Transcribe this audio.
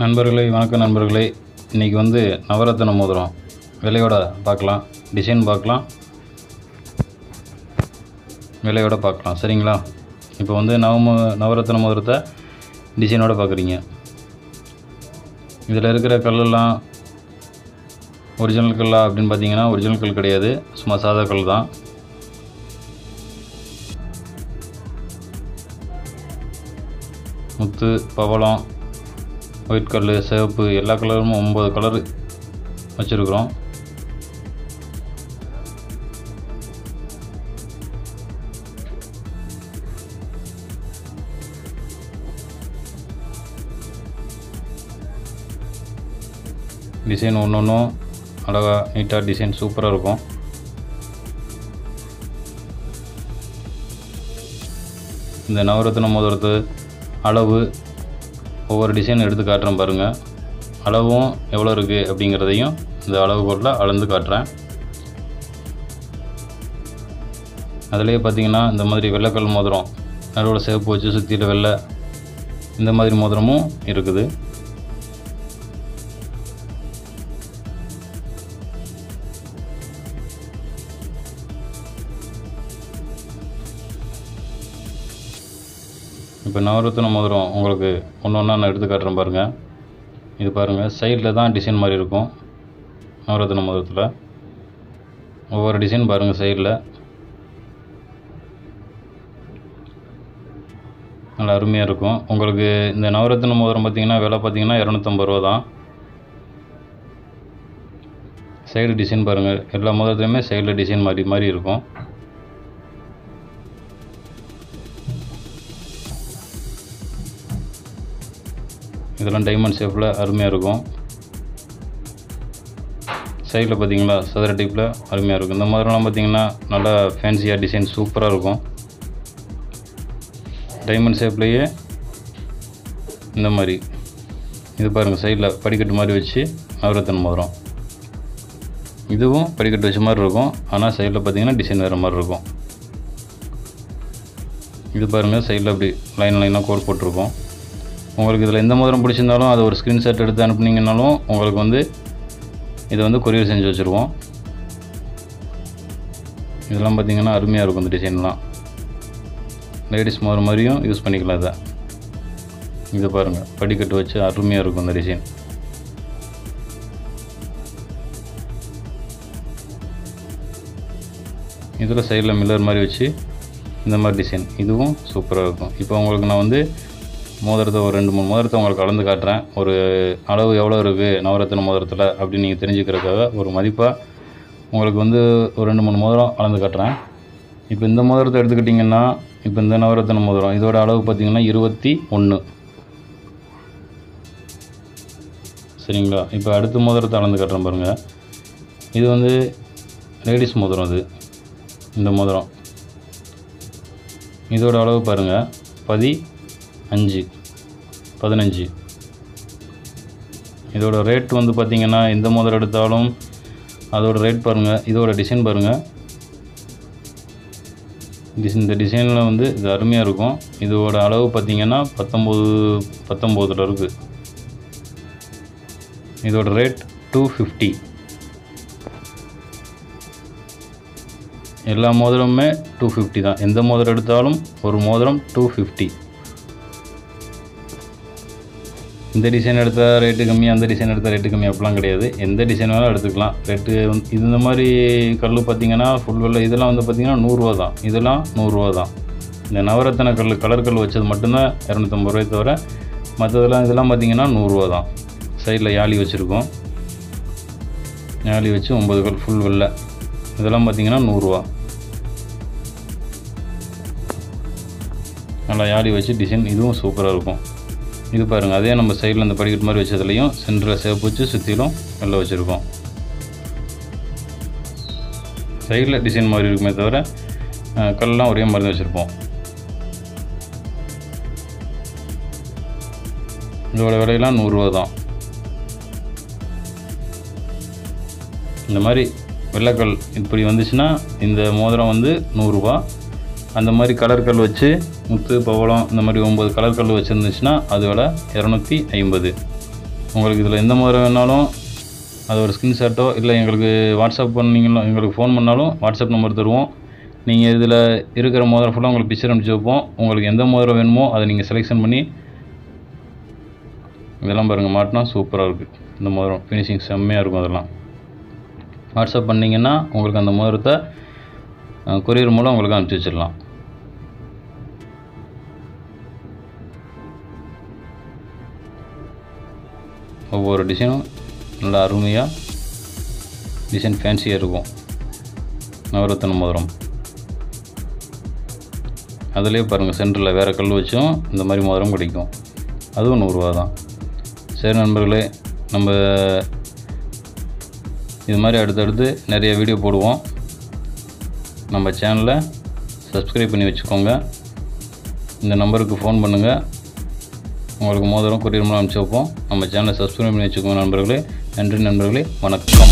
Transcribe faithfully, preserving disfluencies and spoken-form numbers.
நண்பர்களே வணக்கம் நண்பர்களே, இன்றைக்கி வந்து நவரத்தின மோதிரம் விலையோட பார்க்கலாம், டிசைன் பார்க்கலாம், விலையோட பார்க்கலாம். சரிங்களா? இப்போ வந்து நவ நவரத்தின மோதிரத்தை டிசைனோடு பார்க்குறீங்க. இதில் இருக்கிற கல்லெல்லாம் ஒரிஜினல் கல்லா அப்படின்னு பார்த்தீங்கன்னா ஒரிஜினல் கல் கிடையாது, சும்மா சாதா கல் தான். முத்து, பவளம், ஒயிட் கல், சிவப்பு எல்லா கலரும் ஒம்பது கலரு வச்சுருக்குறோம். டிசைன் ஒன்று ஒன்றும் அழகாக நீட்டாக டிசைன் சூப்பராக இருக்கும். இந்த நவரத்தின மோதிரத்து அளவு ஒவ்வொரு டிசைன் எடுத்து காட்டுறேன் பாருங்கள். அளவும் எவ்வளோ இருக்குது அப்படிங்கிறதையும் இந்த அளவு கோட்டில் அளந்து காட்டுறேன். அதிலே பார்த்திங்கன்னா இந்த மாதிரி வெள்ளைக்கல் மோதிரம், நடுவில் சிவப்பு வச்சு சுற்றியில் வெள்ளை, இந்த மாதிரி மோதிரமும் இருக்குது. இப்போ நவரத்தின மோதிரம் உங்களுக்கு ஒன்று ஒன்றா நான் எடுத்து காட்டுறேன் பாருங்கள். இது பாருங்கள், சைடில் தான் டிசைன் மாதிரி இருக்கும். நவரத்தின மோதிரத்தில் ஒவ்வொரு டிசைன் பாருங்கள், சைடில் நல்லா அருமையாக இருக்கும். உங்களுக்கு இந்த நவரத்தின மோதிரம் பார்த்திங்கன்னா விலை பார்த்திங்கன்னா இரநூத்தம்பது ரூபா தான். சைடு டிசைன் பாருங்கள், எல்லா மோதிரத்துலையுமே சைடில் டிசைன் மாதிரி மாதிரி இருக்கும். இதெல்லாம் டைமண்ட் ஷேப்பில் அருமையாக இருக்கும். சைடில் பார்த்தீங்களா சதுர டைப்பில் அருமையாக இருக்கும். இந்த மாதிரிலாம் பார்த்திங்கன்னா நல்லா ஃபேன்சியாக டிசைன் சூப்பராக இருக்கும். டைமண்ட் ஷேப்லேயே இந்த மாதிரி இது பாருங்கள், சைடில் படிக்கட்டு மாதிரி வச்சு நவரத்தின மோதிரம். இதுவும் படிக்கட்டு வச்ச மாதிரி இருக்கும், ஆனால் சைடில் பார்த்திங்கன்னா டிசைன் வேறு மாதிரி இருக்கும். இது பாருங்கள், சைடில் அப்படி லைன் லைனாக கோட் போட்டிருக்கோம். உங்களுக்கு இதில் எந்த மோதிரம் பிடிச்சிருந்தாலும் அதை ஒரு ஸ்க்ரீன்ஷாட் எடுத்து அனுப்புனீங்கன்னாலும் உங்களுக்கு வந்து இதை வந்து கொரியர் செஞ்சு வச்சுருவோம். இதெல்லாம் பார்த்திங்கன்னா அருமையாக இருக்கும். இந்த டிசைன்லாம் லேடிஸ் மோதிரம் மாதிரியும் யூஸ் பண்ணிக்கலாம். இதை இதை பாருங்கள், படிக்கட்டு வச்சு அருமையாக இருக்கும் இந்த டிசைன். இதில் சைடில் மில்லர் மாதிரி வச்சு இந்த மாதிரி டிசைன், இதுவும் சூப்பராக இருக்கும். இப்போ உங்களுக்கு நான் வந்து மோதிரத்தை ஒரு ரெண்டு மூணு மோதிரத்தை உங்களுக்கு கலந்து காட்டுறேன். ஒரு அளவு எவ்வளோ இருக்குது நவரத்தின மோதிரத்தில் அப்படின்னு நீங்கள் தெரிஞ்சுக்கிறதுக்காக ஒரு மதிப்பாக உங்களுக்கு வந்து ஒரு ரெண்டு மூணு மோதிரம் கலந்து காட்டுறேன். இப்போ இந்த மோதிரத்தை எடுத்துக்கிட்டிங்கன்னா, இப்போ இந்த நவரத்தின மோதிரம் இதோட அளவு பார்த்திங்கன்னா இருபத்தி ஒன்று. சரிங்களா? இப்போ அடுத்த மோதிரத்தை கலந்து காட்டுறேன் பாருங்கள். இது வந்து லேடிஸ் மோதிரம். இது இந்த மோதிரம் இதோட அளவு பாருங்கள் பதி அஞ்சு பதினஞ்சு. இதோட ரேட் வந்து பார்த்திங்கன்னா எந்த மோதிரம் எடுத்தாலும் அதோட ரேட் பாருங்கள். இதோட டிசைன் பாருங்கள், டிசைன் இந்த டிசைனில் வந்து இது அருமையாக இருக்கும். இதோட அளவு பார்த்திங்கன்னா பத்தொம்போது பத்தொம்போதில் இருக்குது. இதோட ரேட் டூ ஃபிஃப்டி. எல்லா மோதிரமுமே டூ ஃபிஃப்டி தான். எந்த மோதிரம் எடுத்தாலும் ஒரு மோதிரம் டூ ஃபிஃப்டி. இந்த டிசைன் எடுத்தால் ரேட்டு கம்மி, அந்த டிசைன் எடுத்தால் ரேட்டு கம்மி அப்படிலாம் கிடையாது. எந்த டிசைன் வேணாலும் எடுத்துக்கலாம். ரேட்டு வந்து இது இந்த மாதிரி கல் பார்த்திங்கன்னா ஃபுல் வெள்ளை இதெல்லாம் வந்து பார்த்திங்கன்னா நூறுரூவா தான். இதெல்லாம் நூறுரூவா தான். இந்த நவரத்தின கல் கலர் கல் வச்சது மட்டும்தான் இரநூத்தம்பது ரூபாய் தவிர மற்றதெல்லாம் இதெல்லாம் பார்த்திங்கன்னா நூறுரூவா தான். சைடில் யாழி வச்சுருக்கோம், யாழி வச்சு ஒம்பது கல் ஃபுல் வெள்ளை, இதெல்லாம் பார்த்திங்கன்னா நூறுரூவா. நல்லா யாழி வச்சு டிசைன், இதுவும் சூப்பராக இருக்கும். இது பாருங்கள், அதே நம்ம சைடில் அந்த படிக்கட்டு மாதிரி வச்சதுலையும் சென்டரில் சேப்பு வச்சு சுற்றிலும் வெள்ளை வச்சுருக்கோம். சைடில் டிசைன் மாதிரி இருக்குமே தவிர கல்லாம் ஒரே மாதிரி தான் வச்சுருப்போம். இதோட விலையெல்லாம் நூறுரூவா தான். இந்த மாதிரி வெள்ளைக்கல் இப்படி வந்துச்சுன்னா இந்த மோதிரம் வந்து நூறுரூவா. அந்த மாதிரி கலர் கல் வச்சு முத்து பவளம் இந்த மாதிரி ஒம்பது கலர் கல் வச்சுருந்துச்சுன்னா அது விலை இரநூத்தி ஐம்பது. உங்களுக்கு இதில் எந்த மோதிரம் வேணாலும் அது ஒரு ஸ்க்ரீன்ஷாட்டோ இல்லை எங்களுக்கு வாட்ஸ்அப் பண்ணிங்களோ எங்களுக்கு ஃபோன் பண்ணாலும் வாட்ஸ்அப் நம்பர் தருவோம். நீங்கள் இதில் இருக்கிற மோதிரம் ஃபுல்லாக உங்களுக்கு பிக்சர் அனுப்பிச்சி வைப்போம். உங்களுக்கு எந்த மோதிரம் வேணுமோ அதை நீங்கள் செலெக்ஷன் பண்ணி இதெல்லாம் பாருங்கள் மாட்டினா சூப்பராக இருக்குது. இந்த மோதிரம் ஃபினிஷிங் செம்மையாக இருக்கும். அதெல்லாம் வாட்ஸ்அப் பண்ணிங்கன்னா உங்களுக்கு அந்த மோதிரத்தை கொரியர் மூலம் உங்களுக்கு அனுப்பிச்சி வச்சிடலாம். ஒவ்வொரு டிசைனும் நல்லா அருமையாக டிசைன் ஃபேன்சியாக இருக்கும். நவரத்தின மோதிரம் அதிலே பாருங்கள் சென்டரில் வேறு கல் வச்சும் இந்த மாதிரி மோதிரம் கிடைக்கும். அதுவும் நூறுரூவா தான். சரி நண்பர்களே, நம்ம இது மாதிரி அடுத்தடுத்து நிறைய வீடியோ போடுவோம். நம்ம சேனலை சப்ஸ்கிரைப் பண்ணி வச்சுக்கோங்க. இந்த நம்பருக்கு ஃபோன் பண்ணுங்கள். உங்களுக்கு மோதிரம் கொரியர் மூலம் அனுப்பிச்சி வைப்போம். நம்ம சேனலை சப்ஸ்கிரைப் பண்ணி வச்சுக்கோங்க நண்பர்களே. நன்றி நண்பர்களே, வணக்கம்.